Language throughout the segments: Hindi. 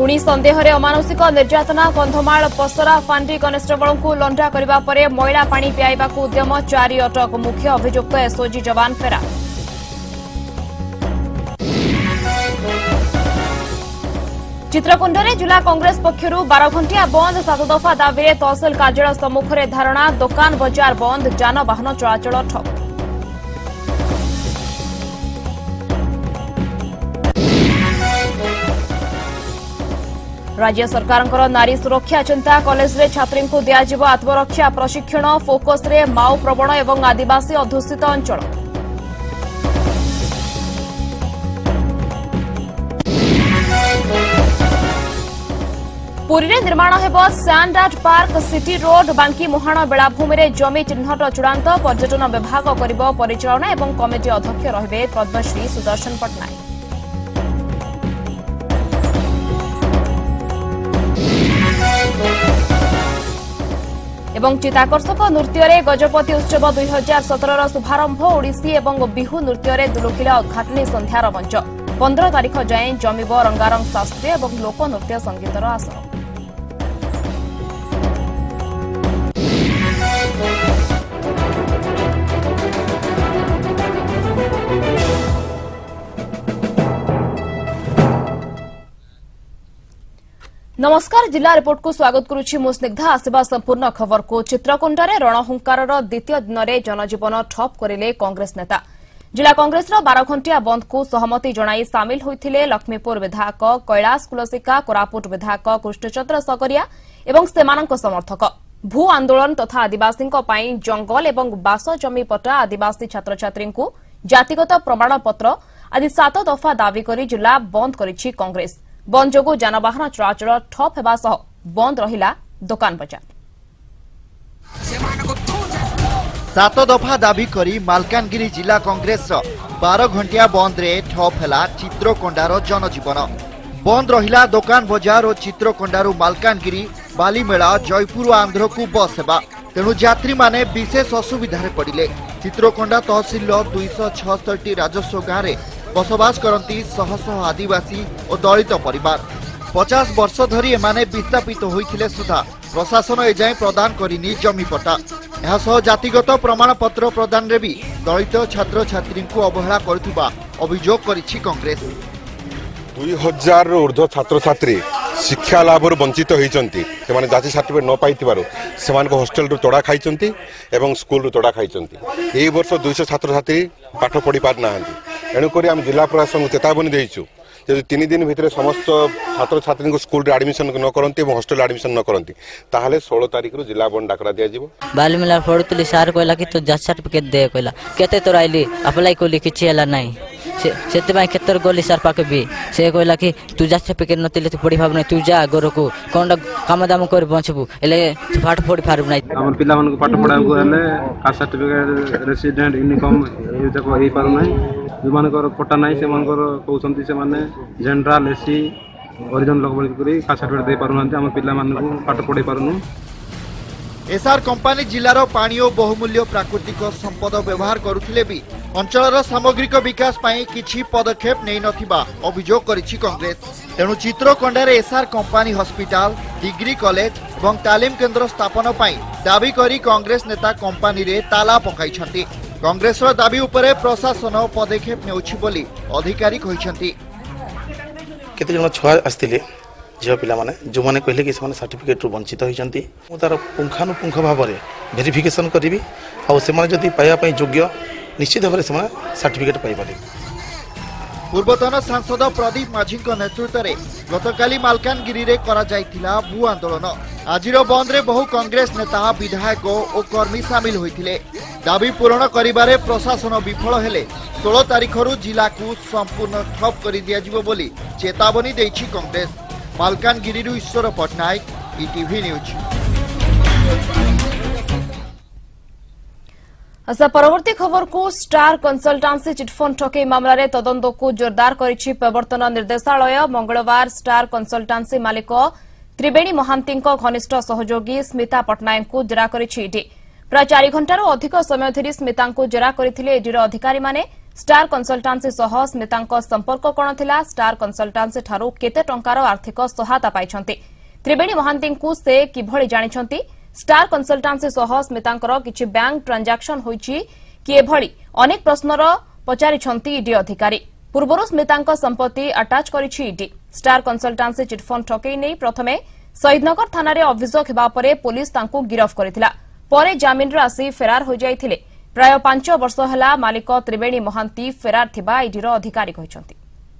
पुणी सन्देह अमानुषिक निर्यातना कंधमाल पसरा फांडी कनेस्टेबल को लंडा करने पर मैला पानी पियाइबा उद्यम 4 अटक मुख्य अभियुक्त एसओजी जवान फेरा। चित्रकुंडे जिला कांग्रेस पक्षर 12 घंटिया बंद 7 दफा दाबी तहसिल कार्यालय सम्मुख में धारणा दुकान बजार बंद जानवाहन चलाचल ठप। राज्य सरकार नारी सुरक्षा चिंता कॉलेज रे छात्री को दियाजिब आत्मरक्षा प्रशिक्षण फोकस रे माओ प्रवण एवं आदिवासी अध्युषित अंचल। पुरी रे निर्माण हेब sand art park city road Banki Muhan बेलाभूमि रे जमी चिन्हट चूड़ांत पर्यटन विभाग करिब परिचालना एवं कमिटी अध्यक्ष रहिबे पद्मश्री सुदर्शन पटनायक। एवं चिताकर्षक नृत्य रे गजपति उत्सव 2017 शुभारंभ ओडिसी एवं बिहू नृत्य रे दुलुकिला उद्घाटनी संध्यार मंच 15 तारीख जाए जमिब रंगारंग शास्त्रीय एवं लोक नृत्य संगीतर आसर। नमस्कार जिला रिपोर्ट को स्वागत करुछि मु स्निग्धा। आसिबा संपूर्ण खबर को चित्रकुंडे रणहुंकार द्वितीय दिन में जनजीवन ठप करिले कांग्रेस नेता। जिला कांग्रेस 12 घंटिया बंद को सहमति जणाई सामिल होइथिले लक्ष्मीपुर विधायक कैलाश कुलसिका कोरापुट विधायक कृष्णचंद्र सकरिया एवं सेमानक समर्थक। भू आंदोलन तथा आदिवासी जंगल एवं बास जमी पट्टा आदिवासी छात्र छात्री को जातिगत प्रमाणपत्र आदि 7 दफा दावी करी जिला बंद करिछि कांग्रेस। बंद जोगु जानवाहन चलाचल ठप हेबा सह बंद रहिला दुकान बजार। 7 दफा दाबी करी मालकानगिरी जिला कांग्रेस 12 घंटिया बंद रे ठप हेला चित्रकोंडार जनजीवन। बंद रहिला दुकान बजार और चित्रकोंडारू मालकानगिरी बालीमेला जयपुर आंध्र को बस हेबा तेणु यात्री माने विशेष असुविधा पड़िले। चित्रकोंडा तहसिल 276 राजस्व गाँव में बसवास करती शह शह आदिवासी और दलित परिवार। 50 वर्ष धरी एमाने विस्थापित होइथिले सुधा प्रशासन एजाएं प्रदान करिनी जमी पट्टा। यह सह जातिगत प्रमाणपत्र प्रदान रे भी दलित छात्र छात्री को अवहेला करुवा अभियोग करिछि कांग्रेस। 2000 ऊर्ध्व छात्र छात्री शिक्षा लाभ वंचित होती जाति सर्टिफिकेट न पाई से हॉस्टेल रू तोड़ा खाई एवं स्कूल रू तोड़ा खाई। यही वर्ष 200 छात्र छात्री पाठ पढ़ी पार ना एणुक आम जिला प्रशासन को चेतावनी देचु 3 दिन भितर समस्त छात्र छात्री को स्कूल एडमिशन न करती हॉस्टेल एडमिशन न करती 16 तारीख जिला बंद डाकरा दिज्व। बालीमेला पढ़ुली सार कहला कि तू जाति सर्टिफिकेट दे कहला केते तोर आइली अप्लाई कली किछि हला नाही से केतर गली सार पाके भी से कहला कि तू जाति सर्टिफिकेट नतिले तू पढ़ी भाबना तू जा घर को कोन काम दाम कर बंचबू एले पाठ पढ़ी पारब नाही। हमर पिला मन को पाठ पढ़ा को हले कास्ट सर्टिफिकेट रेसिडेंट इनकम ए तक हे पार नाही जोमानकर पट्टा नाही से मानकर कहउसंती से माने जनरल एसी ओरिजिन लोक बल करी कास्ट सर्टिफिकेट दे पारु नांती हमर पिला मन को पाठ पढ़ी पारुनु। एसआर कंपनी जिलार पानी और बहुमूल्य प्राकृतिक संपद व्यवहार करुथिले भी अंचलर सामग्रिक विकास पाई किछि पदक्षेप नै नथिबा अभियोग करिछि कांग्रेस। तेणु चित्रकोंडार SR company hospital degree college और तालीम केन्द्र स्थापन पाई दाबी करी कांग्रेस नेता कंपनी रे ताला पकाइछंती। कांग्रेस दाबी उपरे प्रशासन पदक्षेप नेउछि बोली अधिकारी कहिछंती। केते जण छुआ आस्तिले झील पिला माने जो माने कहले कि से सर्टिफिकेट वंचित होइछंती मु तार पुंखानुपुंख भाव में वेरिफिकेशन करी आ से माने जदी पाया पई योग्य निश्चित भाव से सर्टिफिकेट पाई पारे। पूर्वतन सांसद प्रदीप माझी नेतृत्व में गतकाली मालकानगिरी रे करा जाइथिला भू आंदोलन। आजिर बंद रे बहु कांग्रेस नेता विधायक और कर्मी सामिल होइथिले। दाबी पूरण करिबारे प्रशासन विफल हेले 16 तारीख जिला को संपूर्ण ठप करि दियाजिबो बोली चेतावनी देछि कांग्रेस। Malkangiri Ishwar Patnaik ETV news. अच्छा परवर्ती खबर को स्टार कंसल्टेंसी चिटफंड ठकेई मामला रे तदंत को जोरदार करिछि प्रवर्तन निर्देशालय। मंगलवार स्टार कंसल्टेंसी मालिक त्रिवेणी महांती घनिष्ठ सहयोगी स्मिता पटनायक को जेरा करिछि ईडी। प्राय 4 घंटार अधिक समय धरी स्मिता को जेरा करथिले ईडीर अधिकारी माने। स्टार कन्सल्टान्सी सह स्मितांको संपर्क कोन थिला स्टार कन्सल्टान्सी ठारू केते टंकार आर्थिक सहायता पाइछन्ति त्रिवेणी महांतींकु से किभଳି जानिछन्ति स्टार कन्सल्टान्सी सह स्मितांकर किछि बैंक ट्रांजैक्शन होईछि कि एभଳି अनेक प्रश्नर पचारिछन्ति ईडी अधिकारी पूर्वरु स्मितांको संपत्ति अटैच करिछि ईडी स्टार कन्सल्टान्सी चिटफंड ठकेई नै प्रथमे शहीदनगर थाना रे अभियोग हेबा परे पुलिस तांकु गिरफ करथिला परे जामिन रे आसी फेरार हो जाइथिले प्राय 5 वर्ष होला मालिक त्रिवेणी महांती फेरार थिबा ईडीर अधिकारी कहिसंति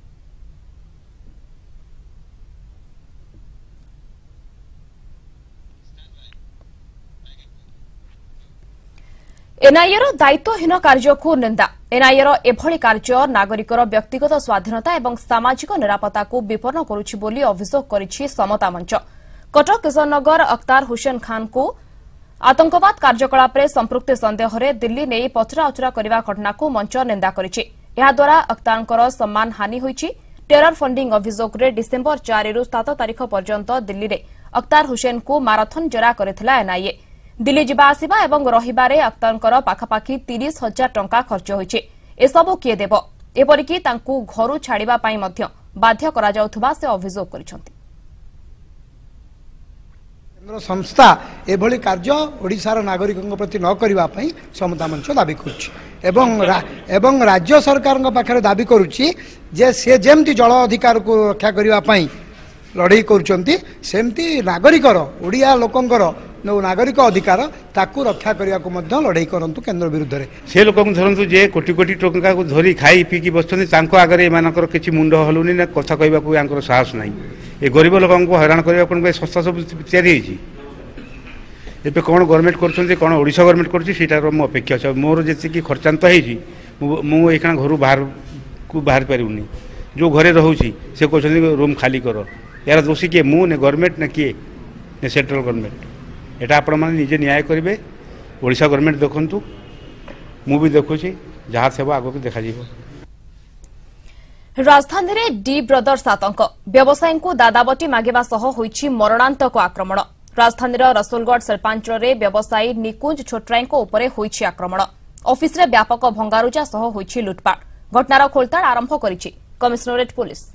एनआईएर दायित्वहीन कार्यको निंदा एनआईएर एभଳି कार्य नागरिकर व्यक्तिगत स्वाधीनता एवं सामाजिक निरापत्ता को विपन्न करुछि बोली अभियोग करिछि समता मंच कटक किशननगर अख्तार हुसैन खान को आतंकवाद कार्यकलाप संपृक्त सन्देह दिल्ली नहीं पचराउचरा करने घटना को मंच निंदा करिछि एहा द्वारा अख्तारंकर सम्मान हानि होइछि टेरर फंडिंग अभियोग रे डिसेंबर 4 रु 7 तारिख पर्यंत दिल्ली रे अख्तार हुसैन को माराथन जरा करथिला एनआईए दिल्ली जिबा आसिबा एवं रहिबारे अख्तारंकर पाखापाखि 30,000 टंका खर्च होइछि एसबु किए देब एपरिकी तांकु घरु छाड़िबा पई मध्य बाध्य करा जाउथबा से अभियोग करिसंति केन्द्र संस्था एभली कार्य ओडिशार नागरिकों प्रति न करबा पई समता मंच दाबी करुछि एवं राज्य सरकार पाखरे दाबी करुछि जे से जेमती जल अधिकार को रक्षा करबा पई लड़ाई करुछंती सेमती नागरिकर ओडिया लोकंकर नागरिक अधिकार ताकू रक्षा करने को लड़ाई करंतु केंद्र विरुद्ध रे से लोक धरतु जे कोटी कोटी टंका को धरी खाई पीकी बसुँच आगे एमानकर किसी मुंड हलुनी ना कथा कहवाक साहस ना ये गरीब लोक हैरान करने संस्था सब या कौन गवर्नमेंट कर ओडिशा गवर्नमेंट कर अपेक्षा अच्छे मोर जी खर्चांत मुझे घर बाहर को बाहर पारूनी जो घरे रोचे से कहते रूम खाली कर यार दोषी किए मु ने गवर्नमेंट ना किए ने सेंट्रल गवर्नमेंट एटा आपण माने निजे न्याय करेंगे ओडिशा गवर्नमेंट देखंतु मु भी देखुची जहाँ से आगे को देखा जीवो। राजधानी रे डी ब्रदर्स आतंक व्यवसायी को दादाबटी मागिबा सह होईछि मरणांतक आक्रमण राजधानी रसुलगढ़ शिल्पांचल रे व्यवसायी निकुंज छोटराई उपरे होईछि आक्रमण ऑफिस रे व्यापक भंगारुजा सह होईछि लुटपाट घटनार खोलताड़ आरंभ करिछि कमिशनरेट पुलिस।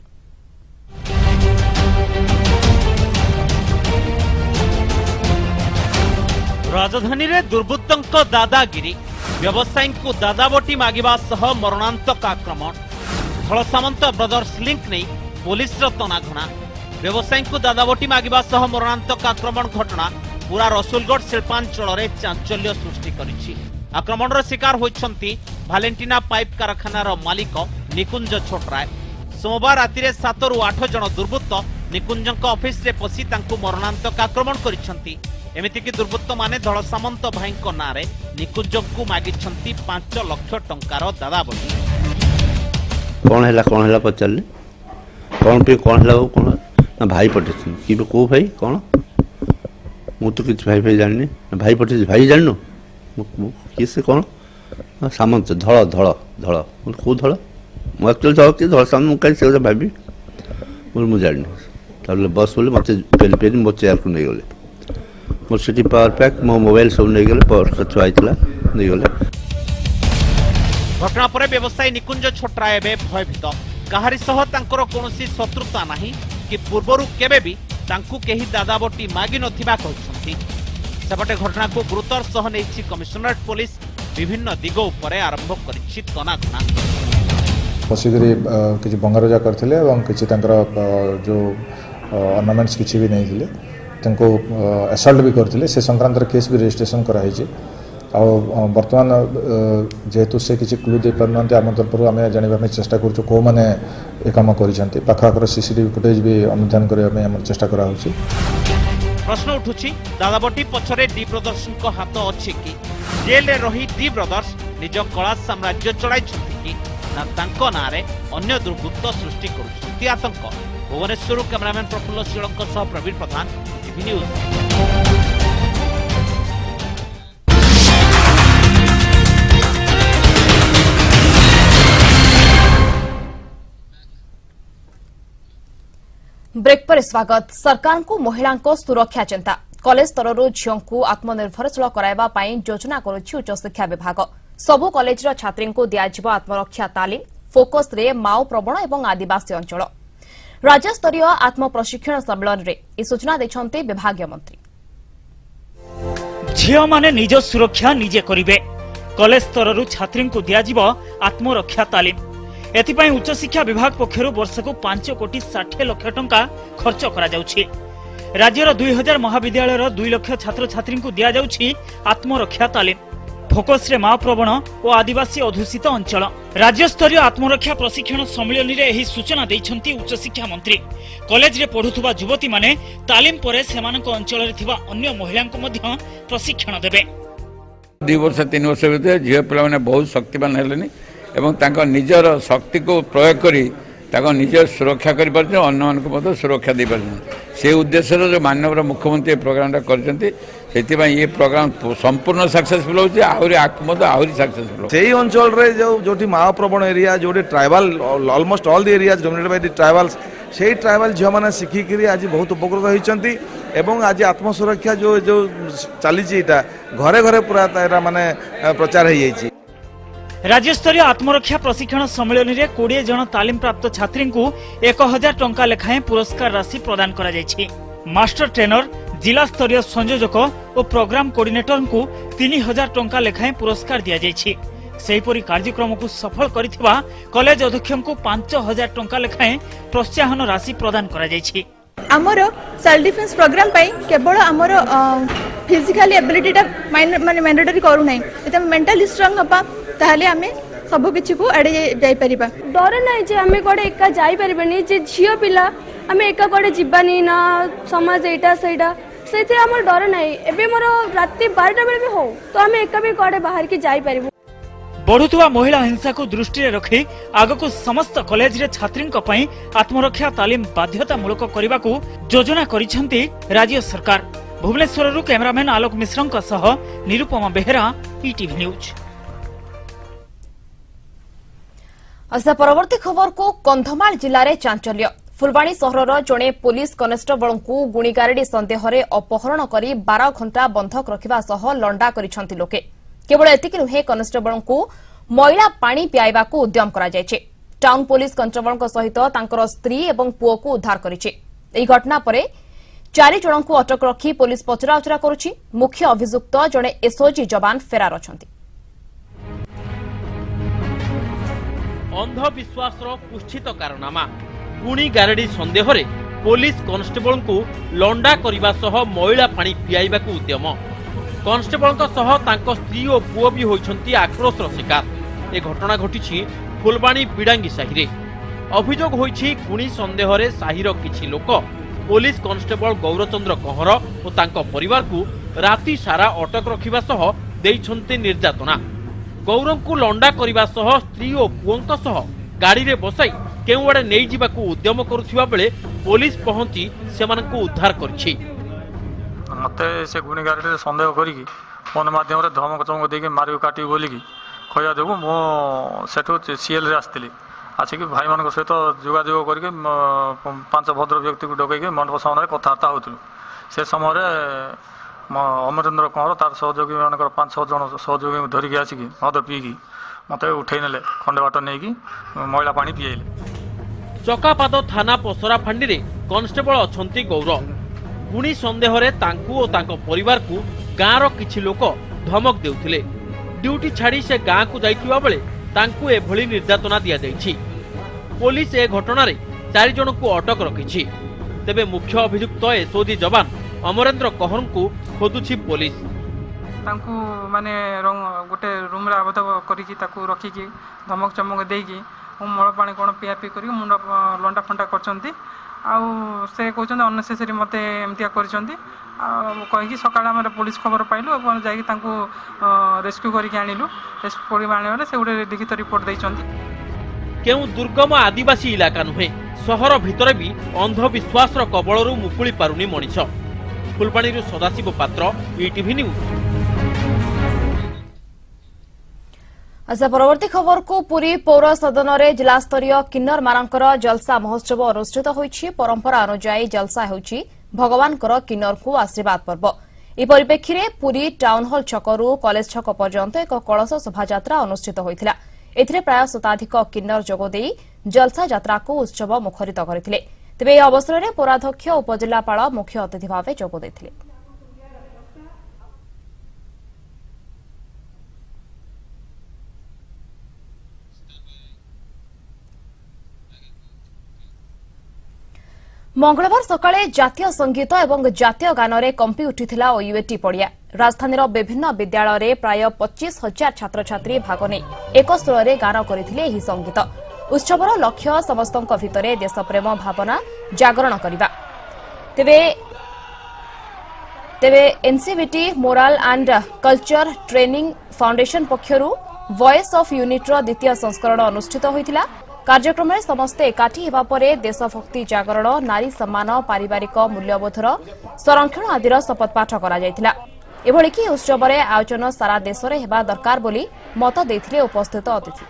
राजधानी रे दुर्बृत्तंक दादागिरी व्यवसायी को दादाबटी मागिबा सह मरणांतक आक्रमण धलसामंत ब्रदर्स लिंक नहीं पुलिस तनाघना व्यवसायी को दादाबटी मागिबा सह मरणांतक आक्रमण घटना पूरा रसुलगढ़ शिल्पांचल रे चांचल्य सृष्टि करिछि आक्रमणर शिकार होइछंती भालेंटिना पाइप कारखानार मालिक निकुंज छोटराय सोमवार राति 7 रु 8 जन दुर्बृत्त निकुंजक ऑफिस रे पसी तांकु मरणांतक आक्रमण करिछंती एमिति कि दुर्बृत्त माने धलसामंत भाई नारे निकुंजक मागिछंती 5 लाख टंकार दादाबटी कौन है पचारे कौन ना भाई पठे कि को भाई कौन मु तो किसी भाई जानी भाई पठे भाई जानू किए से कौन सामंत धड़ धड़ धड़ कौ धड़ मुझे एक्चुअली धड़ कि धड़ सामने मुझे भावी मुझे जानी बस बोले मत पेन पेन मो चेयर को नहीं गले मोर सिटी पावर पैक मो मोबाइल सब नहीं गले पावर छुआईला नहीं गले घटना पर व्यवसायी निकुंज छोटराय एबे भयभीत काहारी सह तांकर कोनोसी शत्रुता नाही कि पूर्वरु केबे भी तांकु केही दादाबटी मागी नथिबा कहछंती सेपटे घटना को गुरुतर सह नेछि कमिशनरेट पुलिस विभिन्न दिग उपरे आरंभ करिछि तनाघना पसिगरी किछि बंगारजा करथिले एवं किछि तांकर जो ऑर्नामेंट्स किछि भी नहीं थिले तांको असल्ट भी करथिले से संक्रांतर केस भी रजिस्ट्रेशन करा हिछि आ वर्तमान जेहेतु से किसी क्लू दे पारनांते आम तरफ आम जाना चेष्टा करूँ कौ मैंने ये कम कर पाखर सीसीटीवी फुटेज भी अनुधान करने चेष्टा करा होछि। प्रश्न उठुछि दादाबटी पछरे डी ब्रदर्स को हाथ अछि कि जेल रे रही डी ब्रदर्स निज कला साम्राज्य चढ़ाई कि ना तांको नारे अन्य दुर्बृत्त सृष्टि करुछंती आतंक। भुवनेश्वर कैमरामैन प्रफुल्ल शीलंक सह Prabin Pradhan ETV news. Break पर स्वागत। सरकार को महिला सुरक्षा चिंता कॉलेज स्तर झील को आत्मनिर्भरशील कराइबा पई योजना करुछि उच्च शिक्षा विभाग। सबु कॉलेजर छात्री को दियाजिबो आत्मरक्षा तालीम फोकस रे माओ प्रवण एवं आदिवासी अंचल राज्यस्तरीय आत्म प्रशिक्षण सम्मेलन रे ई सूचना दैछन्ते विभागीय मंत्री। झियो माने निज सुरक्षा निजे करिवे कॉलेज स्तररु छात्री को दियाजिबो आत्मरक्षा तालीम एथिपाई उच्च शिक्षा विभाग पक्षरु वर्षको 5 कोटी 60 लाख टंका खर्च करा जाउछि। राज्यर 2000 महाविद्यालयर 2 लाख छात्र छात्री को दिया जाउछि आत्मरक्षा तालीम फोकस रे माओ प्रवण और आदिवासी अधूषित अंचल राज्यस्तरीय आत्मरक्षा प्रशिक्षण सम्मेलन रे एही सूचना दैछन्ती उच्च शिक्षा मंत्री। कॉलेज रे पढुथुबा युवती माने तालीम परे सेमानक अंचल रे थिबा अन्य महिलांको मध्य प्रशिक्षण देबे। 2 वर्ष 3 वर्ष भितर झियो पिला माने बहुत शक्तिमान हेलेनी एवं तांका निजर शक्ति को प्रयोग करी ताको निज सुरक्षा करि परछन अन्य मानको मध्य सुरक्षा दे परछन से उद्देश्य जो माननीय मुख्यमंत्री प्रोग्राम करछन्ती सेति ये प्रोग्राम संपूर्ण सक्सेसफुल होछि आहुरी आत्मद आहुरी सक्सेसफुल सेही अंचल रे जोठी माओ प्रवण एरिया जोठी tribal almost all the areas dominated by the tribals सेही ट्राइबल झियो माने सिखि करी आज बहुत उपकृत होइछन्ती एवं आज आत्मसुरक्षा जो चली एटा घरे घरे पूरा तारा माने प्रचार हो जाइए। राज्यस्तरीय आत्मरक्षा प्रशिक्षण सम्मेलन में 20 जन तालीम प्राप्त छात्री को 1000 टंका लेखाएं पुरस्कार राशि प्रदान करा जायछि। मास्टर ट्रेनर जिला स्तरीय संयोजक और प्रोग्राम कोऑर्डिनेटर को 3000 टंका लेखाएं पुरस्कार दिया जायछि। सेहीपरि कार्यक्रम को सफल करिथिबा कॉलेज अध्यक्ष को 5000 टंका लेखाएं प्रोत्साहन राशि प्रदान करा जायछि। आमर सेल्फ डिफेन्स प्रोग्राम पाई केवल आमर फिजिकल एबिलिटीटा माने मैंडेटरी करू नै एते मेंटली स्ट्रांग हबा ताहले आमे सब किछि को एडे जाई परिबा। डर नै जे आमे कोडे एका जाई परिबनी जे झियो पिला आमे एका कोडे जिबानी ना समाज एटा सेटा सेते हमर डर नै। एबे मोर राति 12टा बेले भी हो तो आमे एका भी कोडे बाहर के जाई परिबो। बढ़ुवा महिला हिंसा को दृष्टि रखी आगक समस्त कॉलेज रे छात्री आत्मरक्षा तालीम बाध्यतामूलक करने को योजना करिसेंती राज्य सरकार। भुवनेश्वर कैमरामैन आलोक मिश्र सह निरुपमा बेहेरा ETV न्यूज। आशा परवर्ती खबर को कंधमाल जिले में चांचल्य फुलबाणी सहर जड़े पुलिस कनेस्टेबल को गुणीगारेडी सन्देह अपहरण कर 12 घंटा बंधक रखा सह लंडा करिसेंती लोके। केवल एतिक नुहे कनेस्टेबल को मैला पानी पियाइबा को उद्यम करा जायछि। टाउन पुलिस कनेस्टेबल सहित तांकर स्त्री एवं पुओ को उद्धार करिछि। एही घटना परे 4 जन को अटक रखी पुलिस पचराउचरा करुछि। मुख्य अभियुक्त जड़े एसओजी जवान फेरार अछंती। अंधविश्वासर कुष्ठित कारनामा गुणी गारेडी सन्देह रे पुलिस कनेस्टेबल को लंडा करबा सह मैला पानी पियाइबा को उद्यम। कनेस्टेबल स्त्री और पुओ भी होइछंती आक्रोशर शिकार। ए घटना घटी फुलबाणी बिडांगी साहि। अभियोग होइछि गुणी सन्देह रे साहिर किछि लोक पुलिस कनेस्टेबल गौरचंद्र कहर और तांको परिवार को राति सारा अटक रखिबा सह देइछंती निर्यातना। गौरव को लंडा करबा सह स्त्री और पुओंक सह गाड़ी रे बसाई केउआडे नै जिबाकू उद्यम करुथिबा बेले पुलिस पहुंची सेमानकू उद्धार करछि। मत से गुणी गाड़ी सन्देह करी फोन माध्यम धमक चमक देके मार काटी बोलिकी खया जो मुझे सीएल आसती आसिक भाई मान सहित जोगाजोग करके 5 भद्र व्यक्ति को डकैक मंडप सामने कथबार्ता होलु। से समय अमरेन्द्र कंवर तार सहयोगी मान 5-6 जन सहयोगी धरिकी आसिक मद पीकी मत उठे ने खंडे बाट नहीं मैला पानी पीएले। चकापाद थाना पसरा फांडी कनेस्टेबल अछंती गौरव। गुणी सन्देह रे तांकू और तांको परिवार को गाँवर किछि लोक धमक देउथिले। ड्यूटी छाड़ी से गाँ को जाइथिबा बेले तांकू एभली निर्यातना दिया जाइछि। पुलिस ए घटना रे 4 जन को अटक रखिछि। तेबे मुख्य अभियुक्त एसओजी जवान अमरेन्द्र कहर को खोदुछि पुलिस। तांकू माने गोटे रूम रे आबद्ध करिकि ताकू रखिकि धमक चमक देइकि मळ पानी कोन पिया पी करी मुंड लंडा फंडा करचंती आउ से कहते अननेसेसरी मत एमतिया कही सकाल पुलिस खबर पाइलु जाकि रेस्क्यू करके आणिलु। रेस्क्यू कर आने से गोटे लिखित रिपोर्ट देइचंती। केउ दुर्गम आदिवासी इलाका नुहे सहर भितर भी अंधविश्वासर कबलरू मुकुली पारुनी मनीष। फुलबाणी सदाशिव पात्र ETV न्यूज। अच्छा परवर्ती खबर को पुरी पौर सदन में जिला स्तरीय किन्नर मानकर जलसा महोत्सव अनुष्ठित होइछि। परंपरा अनुसार जलसा हेउछि भगवान किन्नर को आशीर्वाद पर्व। ଏହି ପରିପ୍ରେକ୍ଷୀରେ ପୁରୀ ଟାଉନ୍ ହଲ୍ ଛକରୁ କଲେଜ ଛକ ପର୍ଯ୍ୟନ୍ତ ଏକ କଳସ ଶୋଭାଯାତ୍ରା ଅନୁଷ୍ଠିତ ହୋଇଥିଲା। ଏଥିରେ ପ୍ରାୟ ଶତାଧିକ କିନ୍ନର ଯୋଗଦେଇ ଜଲସା ଯାତ୍ରାକୁ ଉତ୍ସବ ମୁଖରିତ କରିଥିଲେ। ତେବେ ଏହି ଅବସରରେ ପୌରାଧ୍ୟକ୍ଷ ଓ ଉପଜିଲ୍ଲାପାଳ ମୁଖ୍ୟ ଅତିଥି ଭାବେ ଯୋଗ ଦେଇଥିଲେ। मंगलवार सकाळे जातीय संगीत और जातीय गान कंपी उठिथिला ओयूएटी पड़िया। राजधानीर विभिन्न विद्यालय प्राय 25,000 छात्र छात्री भाग नहीं एक स्वर में गान करथिले एही संगीत। उत्सवर लक्ष्य समस्तक भितरे देशप्रेम भावना जागरण करबा। तेबे NCBT moral and culture training foundation पक्षरु वॉइस ऑफ यूनिट्र द्वितीय संस्करण अनुष्ठित होइतिला। कार्यक्रम में समस्ते एकाठी हेबा परे देशभक्ति जागरण नारी सम्मान पारिवारिक मूल्यबोधर संरक्षण आदिर शपथपाठ करा जायतिला। एभଳି कि उत्सव रे आयोजन सारा देश रे हेबा दरकार बोली मत देथिले उपस्थित अतिथि।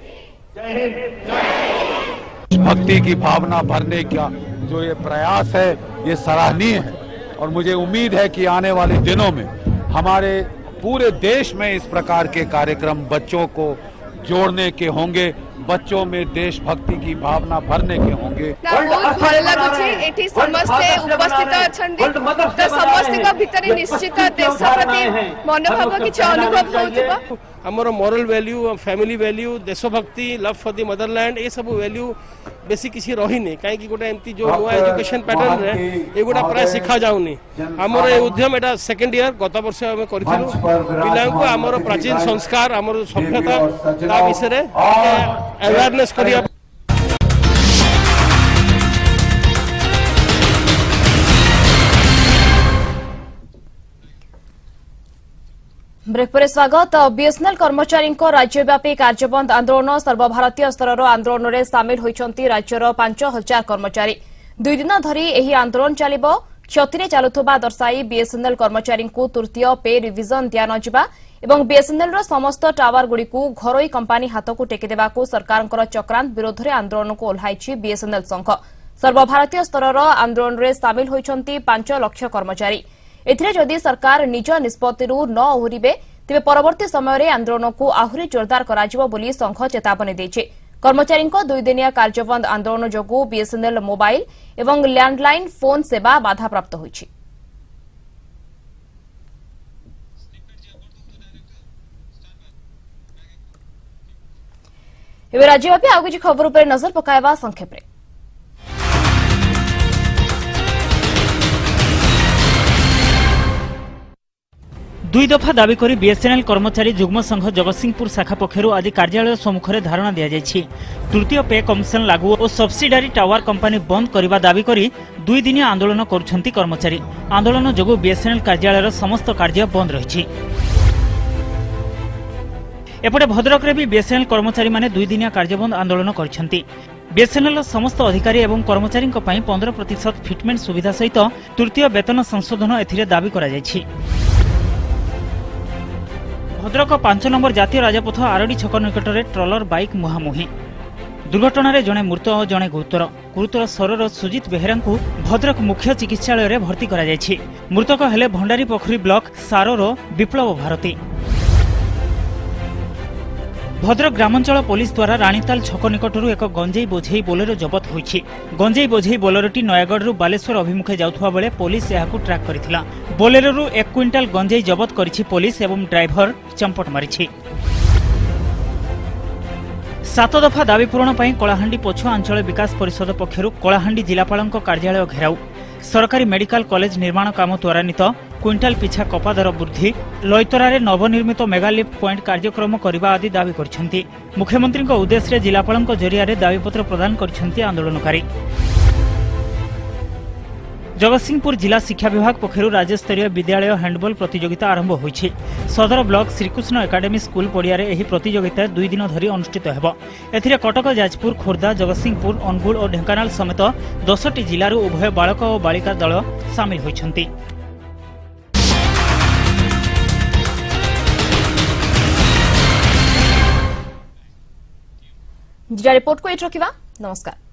भक्ति की भावना भरने का जो ये प्रयास है ये सराहनीय है और मुझे उम्मीद है कि आने वाले दिनों में हमारे पूरे देश में इस प्रकार के कार्यक्रम बच्चों को जोड़ने के होंगे, बच्चों में देशभक्ति की भावना भरने के होंगे। बहुत भल लगुछि एठी समस्ते उपस्थित अछंती तो समस्त भितर निश्चित देश प्रति मनोभाव किछ अनुभव होउतबा। हमर मोरल वैल्यू फैमिली वैल्यू देशभक्ति लव फॉर द मदरलैंड ए सब वैल्यू बेसी किसी रही नहीं कहीं गोटे एमती जो नुआ एजुकेशन पैटर्न रे एगुड़ा प्राय शिखा जाउनी। हमर ए उद्यम एटा सेकंड ईयर गत वर्ष हम करथिलु पिलां को हमर प्राचीन संस्कार हमर सभ्यता ता विषय रे अवेयरनेस करिया। ब्रेक पर स्वागत। बीएसएनएल कर्मचारी राज्यव्यापी कार्यबंद आंदोलन सर्वभारतीय स्तर आंदोलन में सामिल होती राज्यर 5,000 कर्मचारी। 2 दिन धरी यह आंदोलन चलिबो। क्षति चलुवा दर्शाई बीएसएनएल कर्मचारी तृतीय पे रिविजन दिया नजिबा एवं बीएसएनएल समस्त टावर गुड़िक घरोई कंपानी हाथ को टेकीदेवा सरकार चक्रांत विरोध में आंदोलन को ओह्लाई बीएसएनएल संघ। सर्वभारतीय स्तर आंदोलन में सामिल होती 5 लाख कर्मचारी। एथिरे जदि सरकार निज निष्पत्तिरू न ओहरिबे तेबे परवर्ती समय रे आंदोलन को आहुरी जोरदार कराजिबो बोली संघ चेतावनी देछि। कर्मचारी 2 दिनिया कार्यबंद आंदोलन जोगु बीएसएनएल मोबाइल एवं लैंडलाइन फोन सेवा बाधाप्राप्त होइछि। एबे राज्यव्यापी आउ किछि खबर उपर नजर पकाइबा संक्षेप रे। 2 दफा दाबी करी बीएसएनएल कर्मचारी जुग्म संघ जगतसिंहपुर शाखा पक्षरु आज कार्यालय सम्मुखरे धारणा दिया जायछि। तृतीय पे कमिशन लागू और सब्सिडारी टावर कंपनी बंद करबा दाबी करी 2 दिनिया आंदोलन करुछंती कर्मचारी। आंदोलन जोगु बीएसएनएल कार्यालयर समस्त कार्य बंद रहिछि। एपटे भद्रक रे भी बीएसएनएल कर्मचारी माने 2 दिनिया कार्यबंद आंदोलन करिसेंती। बीएसएनएल समस्त अधिकारी एवं कर्मचारी 15% फिटमेंट सुविधा सहित तृतीय वेतन संशोधन एथिरे दाबी करा जायछि। भद्रक 5 नंबर जातीय राजपथ आरडी छक निकट में ट्रलर बाइक मुहांमुही दुर्घटना जड़े मृत और जड़े गुरुतर शरीर सुजित बेहेरा भद्रक मुख्य चिकित्सालय में भर्ती करा जायछि। मृतक हेले भंडारी पोखरी ब्लॉक सारोर विप्लव भारती। भद्रक ग्रामांचल पुलिस द्वारा रानीताल छक निकटरू एक गंजेई बोझेई बोलेरो जबत होइछि। गंजेई बोझेई बोलेरोटी नयागढ़ बालेश्वर अभिमुखे जाउथुवा बेले पुलिस याकू ट्रैक करिथिला। बोलेरोरू 1 क्विंटाल गंजेई जबत करिछि पुलिस एवं ड्राइवर चंपट मारिछि। 7 दफा दाबी पूरण पर कलाहांडी पछुआ अंचल विकास परिषद पक्षरु कलाहांडी जिलापाल कार्यालय घेराउ। सरकारी मेडिकल कॉलेज निर्माण काम त्वरान्वित। क्विंटाल पिछा कपा दर वृद्धि। लैतरारे नवनिर्मित मेगालिफ्ट पॉइंट कार्यक्रम करने आदि दाबी करछन्ति। मुख्यमंत्री उद्देश्य जिलापाल जरिया दाबीपत्र प्रदान करछन्ति आंदोलनकारी। जगतसिंहपुर जिला शिक्षा विभाग पक्षरु राज्यस्तरीय विद्यालय हैंडबॉल प्रतियोगिता आरंभ होइछि। सदर ब्लॉक श्रीकृष्ण एकाडेमी स्कूल पड़िया एही प्रतियोगिता 2 दिन धरी अनुष्ठित हेबो। एथिरे कटक जाजपुर खोर्धा जगतसिंहपुर अनुगुल और ढेंकानाल समेत 10टी जिलारू उभय बालक और बालिका दल सामिल होइछन्ति। जिला रिपोर्ट को एट रखिबा। नमस्कार।